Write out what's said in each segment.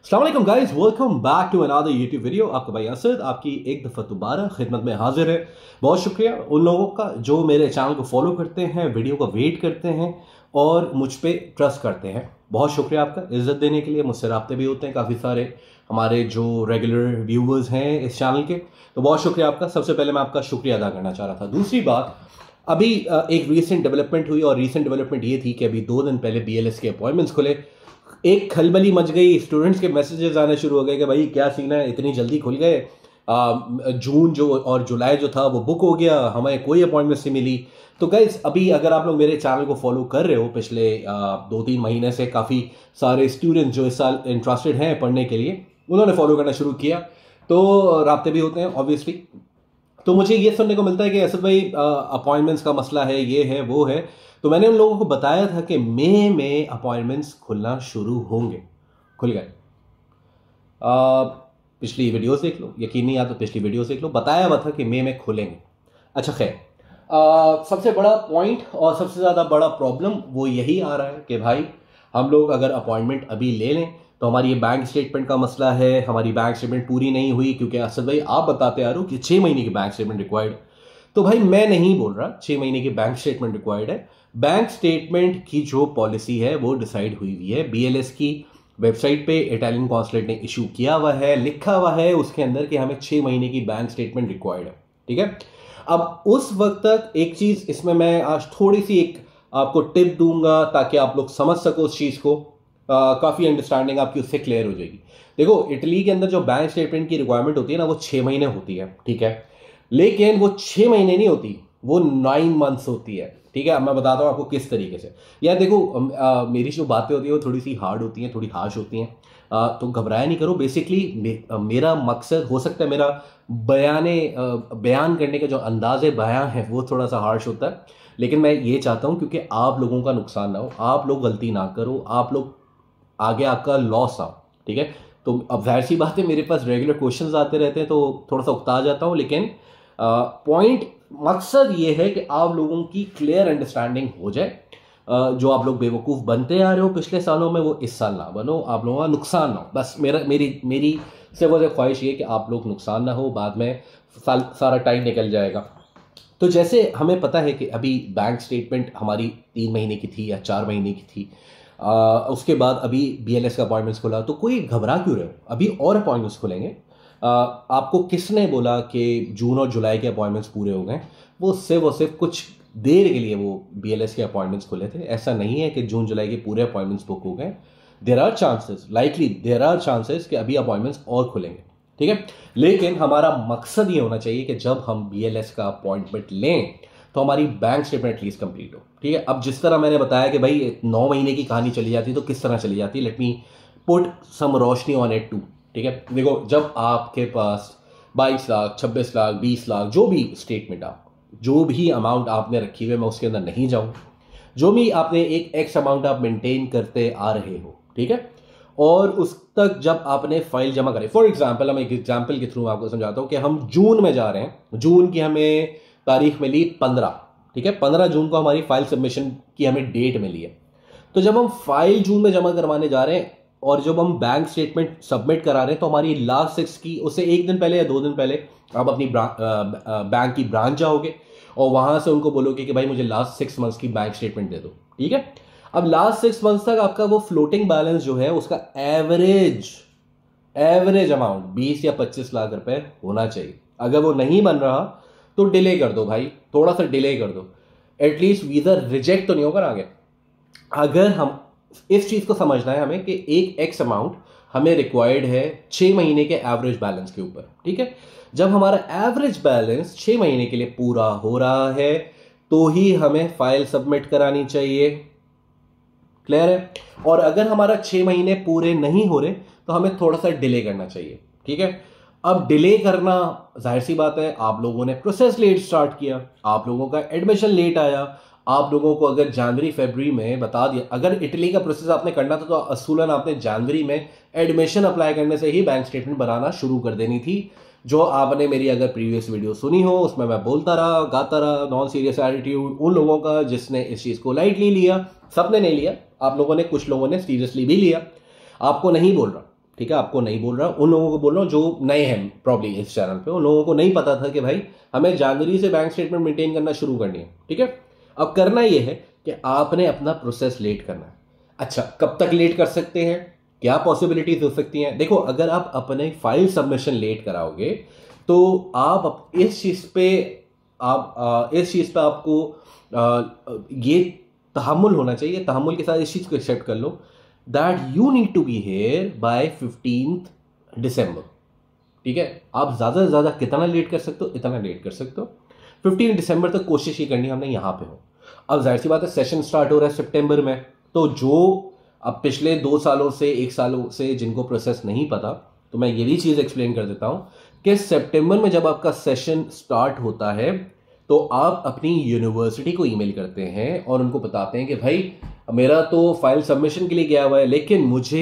अस्सलाम वालेकुम guys, welcome back to another YouTube video. आपका भाई असद आपकी एक दफ़ा दोबारा खिदमत में हाजिर है। बहुत शुक्रिया उन लोगों का जो मेरे चैनल को फॉलो करते हैं, वीडियो का वेट करते हैं और मुझ पे ट्रस्ट करते हैं। बहुत शुक्रिया आपका इज़्ज़त देने के लिए। मुझसे राब्ते भी होते हैं काफ़ी सारे हमारे जो रेगुलर व्यूवर्स हैं इस चैनल के, तो बहुत शुक्रिया आपका। सबसे पहले मैं आपका शुक्रिया अदा करना चाह रहा था। दूसरी बात, अभी एक रीसेंट डेवलपमेंट हुई और रीसेंट डेवलपमेंट ये थी कि अभी 2 दिन पहले BLS के अपॉइंटमेंट्स खुले। एक खलबली मच गई, स्टूडेंट्स के मैसेजेस आने शुरू हो गए कि भाई क्या सीन है, इतनी जल्दी खुल गए। जून जो और जुलाई जो था वो बुक हो गया, हमें कोई अपॉइंटमेंट नहीं मिली। तो गाइस, अभी अगर आप लोग मेरे चैनल को फॉलो कर रहे हो पिछले 2-3 महीने से, काफ़ी सारे स्टूडेंट्स जो इस साल इंटरेस्टेड हैं पढ़ने के लिए, उन्होंने फॉलो करना शुरू किया, तो राब्ते भी होते हैं ऑब्वियसली। तो मुझे ये सुनने को मिलता है कि असद भाई अपॉइंटमेंट्स का मसला है, ये है वो है। तो मैंने उन लोगों को बताया था कि मई में अपॉइंटमेंट्स खुलना शुरू होंगे, खुल गए। पिछली वीडियोस देख लो, यकीन नहीं आता तो पिछली वीडियोस देख लो, बताया हुआ था कि मई में खुलेंगे। अच्छा खैर, सबसे बड़ा पॉइंट और सबसे ज़्यादा बड़ा प्रॉब्लम वो यही आ रहा है कि भाई हम लोग अगर अपॉइंटमेंट अभी ले लें तो हमारी ये बैंक स्टेटमेंट का मसला है। हमारी बैंक स्टेटमेंट पूरी नहीं हुई, क्योंकि असद भाई आप बताते आ रहे हो कि 6 महीने की बैंक स्टेटमेंट रिक्वायर्ड। तो भाई मैं नहीं बोल रहा 6 महीने की बैंक स्टेटमेंट रिक्वायर्ड है। बैंक स्टेटमेंट की जो पॉलिसी है वो डिसाइड हुई हुई है BLS की वेबसाइट पे। इटालियन कॉन्सुलेट ने इशू किया हुआ है, लिखा हुआ है उसके अंदर कि हमें 6 महीने की बैंक स्टेटमेंट रिक्वायर्ड है। ठीक है, अब उस वक्त तक एक चीज़ इसमें मैं आज थोड़ी सी एक आपको टिप दूंगा ताकि आप लोग समझ सको उस चीज़ को। काफ़ी अंडरस्टैंडिंग आपकी उससे क्लियर हो जाएगी। देखो, इटली के अंदर जो बैंक स्टेटमेंट की रिक्वायरमेंट होती है ना, वो 6 महीने होती है, ठीक है। लेकिन वो 6 महीने नहीं होती, वो 9 मंथ्स होती है। ठीक है, अब मैं बताता हूँ आपको किस तरीके से। यार देखो, मेरी जो बातें होती है वो थोड़ी सी हार्ड होती हैं, थोड़ी हार्श होती हैं, तो घबराया नहीं करो। बेसिकली मेरा मकसद हो सकता है, मेरा बयान करने का जो अंदाज़ बयान है वो थोड़ा सा हार्श होता है, लेकिन मैं ये चाहता हूँ क्योंकि आप लोगों का नुकसान ना हो, आप लोग गलती ना करो, आप लोग आगे आपका लॉस आओ। ठीक है, तो अब जाहिर सी बात है मेरे पास रेगुलर क्वेश्चंस आते रहते हैं तो थोड़ा सा उकता जाता हूँ, लेकिन पॉइंट मकसद ये है कि आप लोगों की क्लियर अंडरस्टैंडिंग हो जाए। जो आप लोग बेवकूफ़ बनते आ रहे हो पिछले सालों में, वो इस साल ना बनो, आप लोगों का नुकसान ना हो। बस मेरी से वजह ख्वाहिश ये कि आप लोग नुकसान ना हो, बाद में सारा टाइम निकल जाएगा। तो जैसे हमें पता है कि अभी बैंक स्टेटमेंट हमारी 3 महीने की थी या 4 महीने की थी। उसके बाद अभी BLS का अपॉइंटमेंट्स खुला, तो कोई घबरा क्यों रहे हो, अभी और अपॉइंटमेंट्स खुलेंगे। आपको किसने बोला कि जून और जुलाई के अपॉइंटमेंट्स पूरे हो गए? वो सिर्फ कुछ देर के लिए वो BLS के अपॉइंटमेंट्स खुले थे। ऐसा नहीं है कि जून जुलाई के पूरे अपॉइंटमेंट्स बुक हो गए। देर आर चांसेस कि अभी अपॉइंटमेंट्स और खुलेंगे। ठीक है, लेकिन हमारा मकसद ये होना चाहिए कि जब हम BLS का अपॉइंटमेंट लें तो हमारी बैंक स्टेटमेंट एटलीस्ट कंप्लीट हो। ठीक है, अब जिस तरह मैंने बताया कि भाई 9 महीने की कहानी चली जाती तो किस तरह चली जाती, लेट मी पुट सम रोशनी ऑन इट टू। ठीक है, देखो, जब आपके पास 22 लाख 26 लाख 20 लाख जो भी स्टेटमेंट, आप जो भी अमाउंट आपने रखी हुई है, मैं उसके अंदर नहीं जाऊँ, जो भी आपने एक एक्स अमाउंट आप मेंटेन करते आ रहे हो, ठीक है, और उस तक जब आपने फाइल जमा करें, फॉर एग्जाम्पल हम एक एग्जाम्पल के थ्रू आपको समझाता हूँ कि हम जून में जा रहे हैं। जून की हमें तारीख मिली 15, ठीक है, 15 जून को हमारी फाइल सबमिशन की हमें डेट मिली है। तो जब हम फाइल जून में जमा करवाने जा रहे हैं और जब हम बैंक स्टेटमेंट सबमिट करा रहे हैं, तो हमारी लास्ट 6 की, उससे 1 दिन पहले या 2 दिन पहले आप अपनी बैंक की ब्रांच जाओगे और वहां से उनको बोलोगे कि भाई मुझे लास्ट 6 मंथ्स की बैंक स्टेटमेंट दे दो। ठीक है, अब लास्ट 6 मंथ्स तक आपका वो फ्लोटिंग बैलेंस जो है उसका एवरेज अमाउंट 20 या 25 लाख रुपए होना चाहिए। अगर वो नहीं बन रहा तो डिले कर दो भाई, थोड़ा सा डिले कर दो, एटलीस्ट वीजा रिजेक्ट तो नहीं होगा आगे। अगर हम इस चीज को समझना है हमें कि एक एक्स अमाउंट हमें रिक्वायर्ड है 6 महीने के एवरेज बैलेंस के ऊपर। ठीक है, जब हमारा एवरेज बैलेंस 6 महीने के लिए पूरा हो रहा है तो ही हमें फाइल सबमिट करानी चाहिए। क्लियर है? और अगर हमारा 6 महीने पूरे नहीं हो रहे तो हमें थोड़ा सा डिले करना चाहिए। ठीक है, अब डिले करना, जाहिर सी बात है, आप लोगों ने प्रोसेस लेट स्टार्ट किया, आप लोगों का एडमिशन लेट आया। आप लोगों को अगर जनवरी फरवरी में बता दिया, अगर इटली का प्रोसेस आपने करना था तो असूलन आपने जनवरी में एडमिशन अप्लाई करने से ही बैंक स्टेटमेंट बनाना शुरू कर देनी थी। जो आपने मेरी अगर प्रीवियस वीडियो सुनी हो उसमें मैं बोलता रहा, गाता रहा, नॉन सीरियस एटीट्यूड उन लोगों का जिसने इस चीज़ को लाइटली लिया। सबने नहीं लिया, आप लोगों ने, कुछ लोगों ने सीरियसली भी लिया, आपको नहीं बोल रहा। ठीक है, आपको नहीं बोल रहा, उन लोगों को बोल रहा हूँ जो नए हैं प्रॉब्ली इस चैनल पे, उन लोगों को नहीं पता था कि भाई हमें जनवरी से बैंक स्टेटमेंट मेंटेन करना शुरू करनी है। ठीक है, अब करना ये है कि आपने अपना प्रोसेस लेट करना है। अच्छा, कब तक लेट कर सकते हैं, क्या पॉसिबिलिटीज हो सकती हैं? देखो, अगर आप अपने फाइल सबमिशन लेट कराओगे तो आप इस चीज़ पे आपको ये तहम्मुल होना चाहिए, तहम्मुल के साथ इस चीज़ को एक्सेप्ट कर लो that you need to be here by 15 December. ठीक है, आप ज़्यादा से ज़्यादा कितना लेट कर सकते हो, इतना लेट कर सकते हो। 15 दिसंबर तक कोशिश ये करनी है हमने यहाँ पे हो। अब जाहिर सी बात है, सेशन स्टार्ट हो रहा है सितंबर में, तो जो अब पिछले 2 सालों से 1 सालों से जिनको प्रोसेस नहीं पता, तो मैं ये भी चीज़ एक्सप्लेन कर देता हूँ कि सितंबर में जब आपका सेशन स्टार्ट होता है तो आप अपनी यूनिवर्सिटी को ईमेल करते हैं और उनको बताते हैं कि भाई मेरा तो फाइल सबमिशन के लिए गया हुआ है, लेकिन मुझे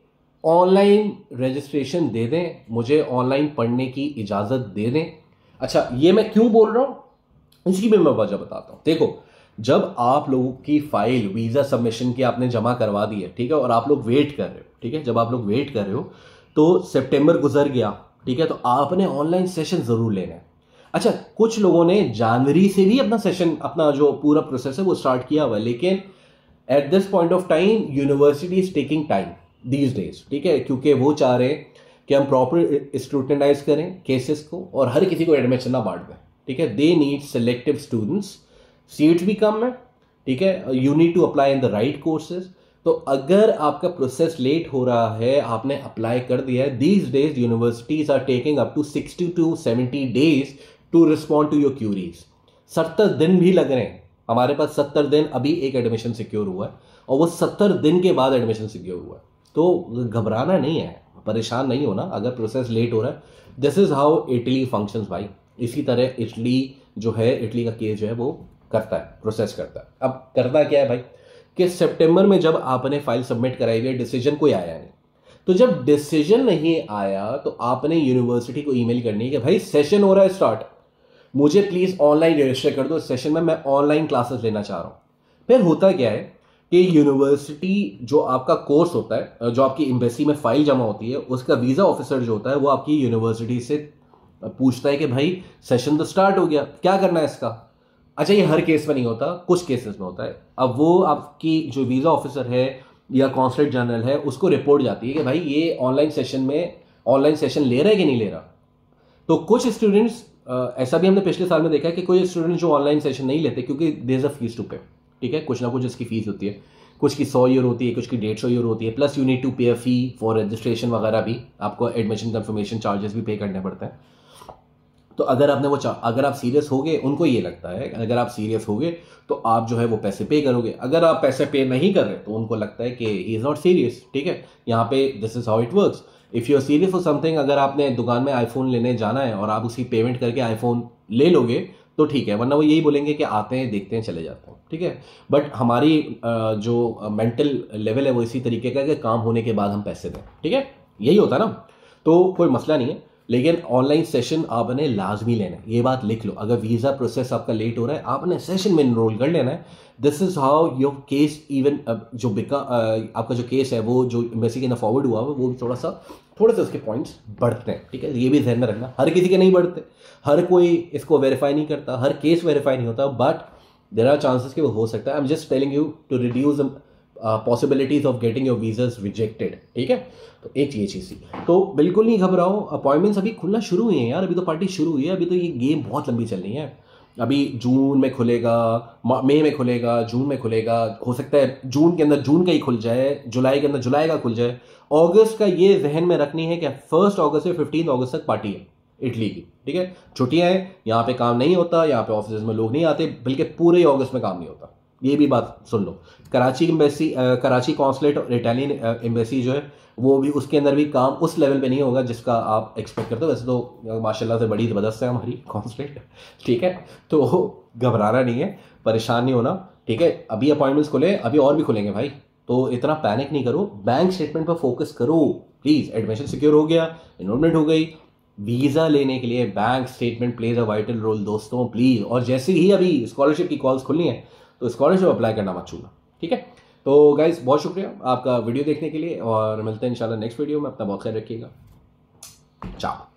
ऑनलाइन रजिस्ट्रेशन दे दें, मुझे ऑनलाइन पढ़ने की इजाज़त दे दें। अच्छा, ये मैं क्यों बोल रहा हूँ इसकी भी मैं वजह बताता हूँ। देखो, जब आप लोगों की फाइल वीज़ा सबमिशन की आपने जमा करवा दी है, ठीक है, और आप लोग वेट कर रहे हो, ठीक है, जब आप लोग वेट कर रहे हो तो सितंबर गुजर गया, ठीक है, तो आपने ऑनलाइन सेशन ज़रूर लेना है। अच्छा, कुछ लोगों ने जनवरी से भी अपना सेशन, अपना जो पूरा प्रोसेस है वो स्टार्ट किया हुआ है, लेकिन at this point of time university is taking time these days, ठीक है, क्योंकि वो चाह रहे हैं कि हम प्रॉपर स्क्रूटनाइज करें केसेस को और हर किसी को एडमिशन ना बांट दें। ठीक है, they need selective students, seats भी कम है, ठीक है, you need to apply in the right courses. तो अगर आपका प्रोसेस लेट हो रहा है, आपने अप्लाई कर दिया है, these days universities are taking up to 60 to 70 days to respond to your queries. 70 दिन भी लग रहे हैं हमारे पास। 70 दिन अभी एक एडमिशन सिक्योर हुआ है और वो 70 दिन के बाद एडमिशन सिक्योर हुआ है। तो घबराना नहीं है, परेशान नहीं होना अगर प्रोसेस लेट हो रहा है। This is how Italy functions भाई। इसी तरह इटली जो है, इटली का केस जो है वो करता है, प्रोसेस करता है। अब करना क्या है भाई कि सितंबर में जब आपने फाइल सबमिट कराई हुई है, डिसीजन कोई आया नहीं, तो जब डिसीजन नहीं आया तो आपने यूनिवर्सिटी को ईमेल करनी है कि भाई सेशन हो रहा है स्टार्ट, मुझे प्लीज़ ऑनलाइन रजिस्टर कर दो इस सेशन में, मैं ऑनलाइन क्लासेस लेना चाह रहा हूँ। फिर होता क्या है कि यूनिवर्सिटी जो आपका कोर्स होता है, जो आपकी एम्बेसी में फाइल जमा होती है, उसका वीज़ा ऑफिसर जो होता है वो आपकी यूनिवर्सिटी से पूछता है कि भाई सेशन तो स्टार्ट हो गया, क्या करना है इसका। अच्छा, ये हर केस में नहीं होता, कुछ केसेस में होता है। अब वो आपकी जो वीज़ा ऑफिसर है या कॉन्सुलेट जनरल है उसको रिपोर्ट जाती है कि भाई ये ऑनलाइन सेशन ले रहा है कि नहीं ले रहा। तो कुछ स्टूडेंट्स, ऐसा भी हमने पिछले साल में देखा है कि कोई स्टूडेंट जो ऑनलाइन सेशन नहीं लेते क्योंकि there is a fees to pay, ठीक है, कुछ ना कुछ इसकी फीस होती है, कुछ की 100 यूरो होती है, कुछ की 150 यूरो होती है, प्लस यू नीड टू पे अ फी फॉर रजिस्ट्रेशन वगैरह भी, आपको एडमिशन कंफर्मेशन चार्जेस भी पे करने पड़ते हैं। तो अगर अगर आप सीरियस होगे, उनको ये लगता है अगर आप सीरियस होगे तो आप जो है वो पैसे पे करोगे। अगर आप पैसे पे नहीं कर रहे तो उनको लगता है कि ही इज़ नॉट सीरियस। ठीक है, यहाँ पे this is how it works. If you are serious for something, अगर आपने दुकान में आईफोन लेने जाना है और आप उसकी पेमेंट करके आईफोन ले लोगे तो ठीक है, वरना वो यही बोलेंगे कि आते हैं, देखते हैं, चले जाते हैं। ठीक है, बट हमारी जो मेंटल लेवल है वो इसी तरीके का कि काम होने के बाद हम पैसे दें। ठीक है, यही होता है ना, तो कोई मसला नहीं है। लेकिन ऑनलाइन सेशन आपने लाजमी लेना है, ये बात लिख लो। अगर वीज़ा प्रोसेस आपका लेट हो रहा है, आपने सेशन में इनरोल कर लेना है। This is how your case even जो आपका जो केस है वो जो एम्बेसी के ना फॉरवर्ड हुआ वो भी थोड़ा सा उसके पॉइंट्स बढ़ते हैं। ठीक है, ये भी ध्यान में रखना, हर किसी के नहीं बढ़ते, हर कोई इसको वेरीफाई नहीं करता, हर केस वेरीफाई नहीं होता, बट देर आर चांसेस कि वो हो सकता है। I am just telling you to reduce possibilities of getting your visas rejected. ठीक है, तो एक ये चीज़ थी, तो बिल्कुल नहीं घबराओ। अपॉइंटमेंट्स अभी खुलना शुरू हुई हैं यार, अभी तो पार्टी शुरू हुई है, अभी तो ये गेम बहुत लंबी चलनी है। अभी जून में खुलेगा, मई में खुलेगा, जून में खुलेगा, हो सकता है जून के अंदर जून का ही खुल जाए, जुलाई के अंदर जुलाई का खुल जाए। अगस्त का ये जहन में रखनी है कि 1 अगस्त से 15 अगस्त तक पार्टी है इटली की। ठीक है, छुट्टियां हैं, यहाँ पे काम नहीं होता, यहाँ पे ऑफिस में लोग नहीं आते, बल्कि पूरे अगस्त में काम नहीं होता। ये भी बात सुन लो। कराची एम्बेसी, कराची कॉन्सुलेट और इटालियन एम्बेसी जो है वो भी, उसके अंदर भी काम उस लेवल पे नहीं होगा जिसका आप एक्सपेक्ट करते हो। वैसे तो माशाल्लाह से बड़ी ज़बरदस्त है हमारी कॉन्सुलेट। ठीक है, तो घबराना नहीं है, परेशान नहीं होना। ठीक है, अभी अपॉइंटमेंट्स खुले, अभी और भी खुलेंगे भाई, तो इतना पैनिक नहीं करो, बैंक स्टेटमेंट पर फोकस करो प्लीज़। एडमिशन सिक्योर हो गया, एनरोलमेंट हो गई, वीज़ा लेने के लिए bank statement plays a vital role दोस्तों प्लीज़। और जैसे ही अभी स्कॉलरशिप की कॉल्स खुलनी है तो स्कॉलरशिप अप्लाई करना मत छूना। ठीक है, तो गाइस बहुत शुक्रिया आपका वीडियो देखने के लिए और मिलते हैं इंशाल्लाह नेक्स्ट वीडियो में। अपना बहुत ख्याल रखिएगा। चाओ।